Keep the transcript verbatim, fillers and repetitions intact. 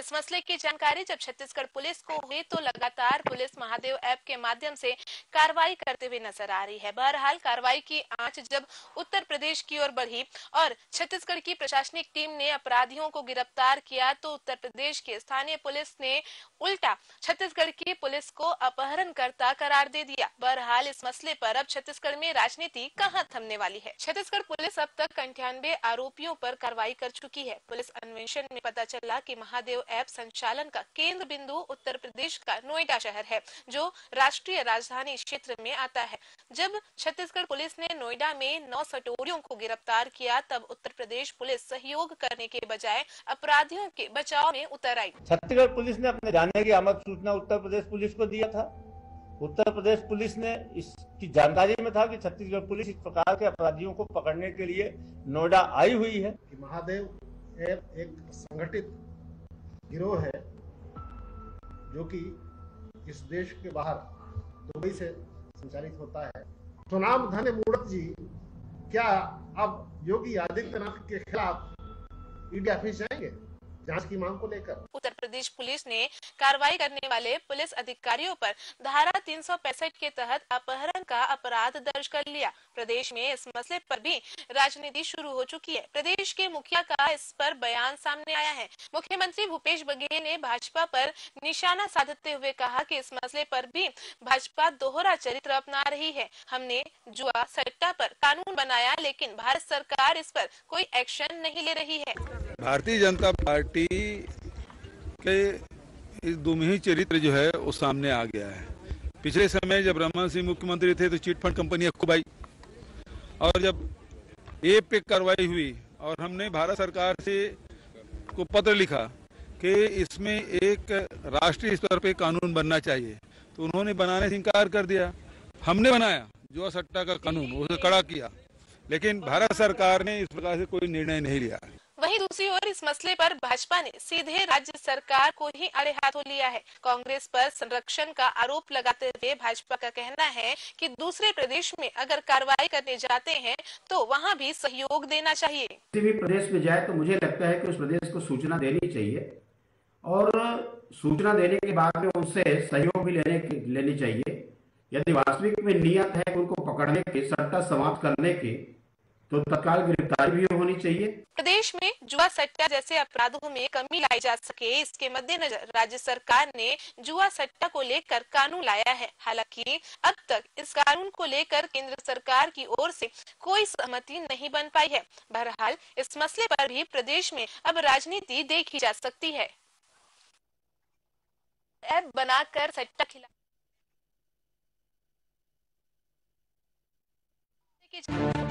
इस मसले की जानकारी जब छत्तीसगढ़ पुलिस को हुई तो लगातार पुलिस महादेव ऐप के माध्यम से कार्रवाई करते हुए नजर आ रही है। बहरहाल कार्रवाई की आंच जब उत्तर प्रदेश की ओर बढ़ी और छत्तीसगढ़ की प्रशासनिक टीम ने अपराधियों को गिरफ्तार किया तो उत्तर प्रदेश के स्थानीय पुलिस ने उल्टा छत्तीसगढ़ की पुलिस को अपहरणकर्ता करार दे दिया। बहरहाल इस मसले पर अब छत्तीसगढ़ में राजनीति कहां थमने वाली है। छत्तीसगढ़ पुलिस अब तक अंठानवे आरोपियों पर कार्रवाई कर चुकी है। पुलिस अन्वेषण में पता चला कि महादेव ऐप संचालन का केंद्र बिंदु उत्तर प्रदेश का नोएडा शहर है, जो राष्ट्रीय राजधानी क्षेत्र में आता है। जब छत्तीसगढ़ पुलिस ने नोएडा में नौ सटोरियों को गिरफ्तार किया तब उत्तर प्रदेश पुलिस सहयोग करने के बजाय अपराधियों के बचाव में उतर आई। छत्तीसगढ़ पुलिस ने अपने जाने की आमद सूचना उत्तर प्रदेश पुलिस को दिया था। उत्तर प्रदेश पुलिस ने इसकी जानकारी में था कि छत्तीसगढ़ पुलिस इस प्रकार के अपराधियों को पकड़ने के लिए नोएडा आई हुई है। महादेव ऐप एक संगठित गिरोह है जो कि इस देश के बाहर दुबई से संचालित होता है। सोनाम धन मूर्त जी क्या अब योगी आदित्यनाथ के खिलाफ ईडी ऑफिस जाएंगे जांच की मांग को लेकर? उत्तर प्रदेश पुलिस ने कार्रवाई करने वाले पुलिस अधिकारियों पर धारा तीन सौ पैंसठ के तहत अपहरण का अपराध दर्ज कर लिया। प्रदेश में इस मसले पर भी राजनीति शुरू हो चुकी है। प्रदेश के मुखिया का इस पर बयान सामने आया है। मुख्यमंत्री भूपेश बघेल ने भाजपा पर निशाना साधते हुए कहा कि इस मसले पर भी भाजपा दोहरा चरित्र अपना रही है। हमने जुआ सट्टा पर कानून बनाया लेकिन भारत सरकार इस पर कोई एक्शन नहीं ले रही है। भारतीय जनता पार्टी के इस दुमही चरित्र जो है वो सामने आ गया है। पिछले समय जब रमन सिंह मुख्यमंत्री थे तो चिट फंड कंपनियां खूब आई और जब ए पे कार्रवाई हुई और हमने भारत सरकार से को पत्र लिखा कि इसमें एक राष्ट्रीय स्तर पे कानून बनना चाहिए तो उन्होंने बनाने से इनकार कर दिया। हमने बनाया जुआ सट्टा का कानून, उसे कड़ा किया, लेकिन भारत सरकार ने इस प्रकार से कोई निर्णय नहीं लिया। वहीं दूसरी ओर इस मसले पर भाजपा ने सीधे राज्य सरकार को ही आड़े हाथों लिया है। कांग्रेस पर संरक्षण का आरोप लगाते हुए भाजपा का कहना है कि दूसरे प्रदेश में अगर कार्रवाई करने जाते हैं तो वहां भी सहयोग देना चाहिए। किसी भी प्रदेश में जाए तो मुझे लगता है कि उस प्रदेश को सूचना देनी चाहिए और सूचना देने के बाद में उनसे सहयोग भी लेने लेनी चाहिए। यदि वास्तविक में नियत है उनको पकड़ने की, सट्टा समाप्त करने की, तो तत्काल गिरफ्तारी भी होनी चाहिए। प्रदेश में जुआ सट्टा जैसे अपराधों में कमी लाई जा सके इसके मद्देनजर राज्य सरकार ने जुआ सट्टा को लेकर कानून लाया है। हालांकि अब तक इस कानून को लेकर केंद्र सरकार की ओर से कोई सहमति नहीं बन पाई है। बहरहाल इस मसले पर भी प्रदेश में अब राजनीति देखी जा सकती है। ऐप बनाकर सट्टा खिला